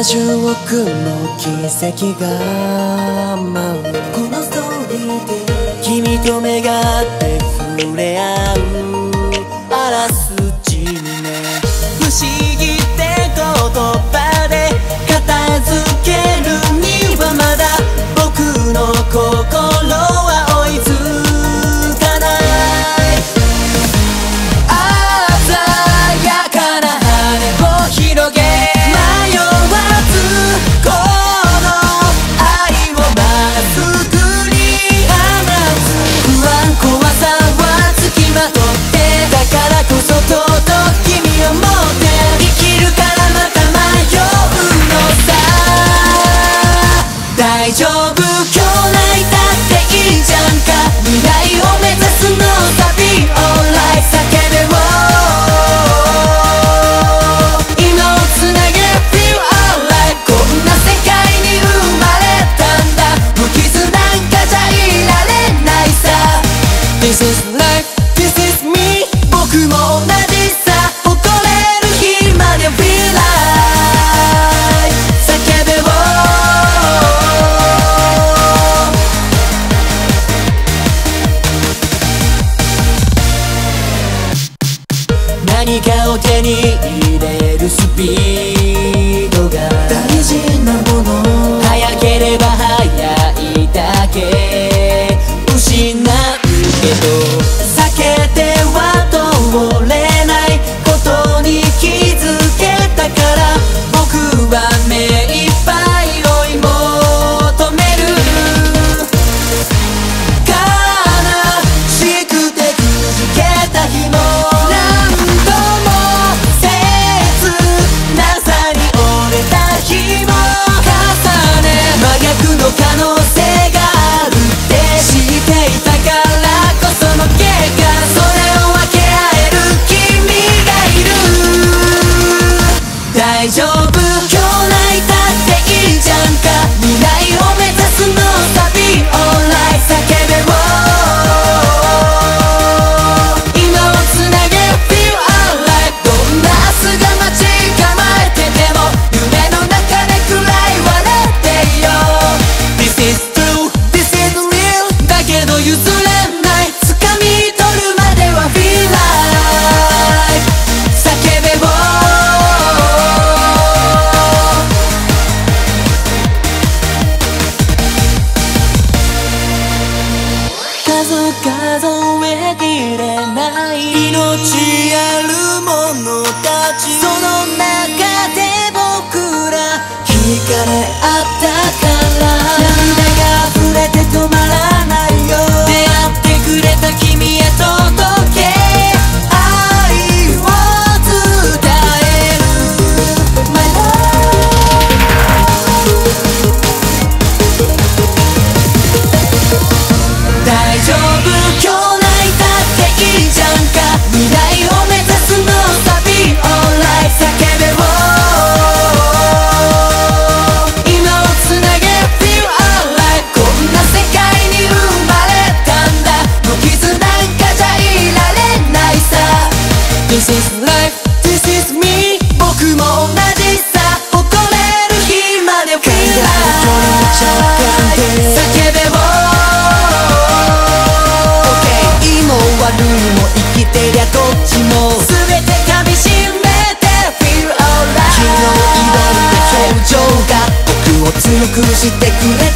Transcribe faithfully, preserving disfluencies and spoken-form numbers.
何十億の奇跡が舞うこのストーリーで君と目が合って触れ合うあらすじにね不思議って言葉で片付けるにはまだ僕の心は追いつかない鮮やかな羽を広げ迷わずこの愛をまっすぐに放つ不安怖さはつきまとってだからこそとうとう君を持って生きるからまた迷うのさ大丈夫今日泣いたっていいじゃんか未来を目指すのさ Be alright 叫べを今をつなげ Feel alright こんな世界に生まれたんだ無傷なんかじゃいられないさ This is life, this is me 僕も同じさ誇れる日まで Feel like 叫べを何かを手に入れるスピードが大事なもの早ければ早いだけ失うけど避けては通れないことに気づけたから僕は目いっぱい追い求める悲しくてくじけた日も何度も切なさに折れた日も重ね真逆の可能性があるって知っていたからこその結果それを分け合える君がいる大丈夫今日泣いたっていいじゃんか未来を目指すのさ Be alright 叫べを今をつなげ Feel alright どんな明日が待ち構えてても夢の中でくらい笑ってよ This is true, this is real だけど譲れない掴み取るまでは Feel like 叫べを数数えきれない命ある者たちその中で僕ら惹かれ合ったから涙が溢れて止まらないよ出会ってくれた君へ届け愛を伝える My love 大丈夫今日泣いたっていいじゃんか未来を目指すのさ Be alright 叫べを今をつなげ Feel alright こんな世界に生まれたんだ無傷なんかじゃいられないさ This is life, this is me 僕も同じさ誇れる日まで Feel like 叫べを悪いも生きてりゃどっちも全て噛みしめて Feel alright 昨日挑んだ表情が僕を強くしてくれ